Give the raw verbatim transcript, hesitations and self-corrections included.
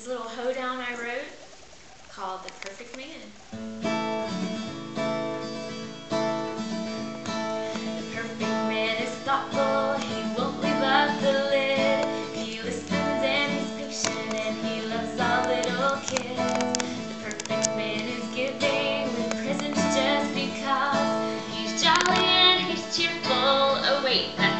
this little hoedown I wrote called The Perfect Man. The perfect man is thoughtful, he won't leave up the lid. He listens and he's patient and he loves all little kids. The perfect man is giving with presents just because. He's jolly and he's cheerful. Oh wait, that's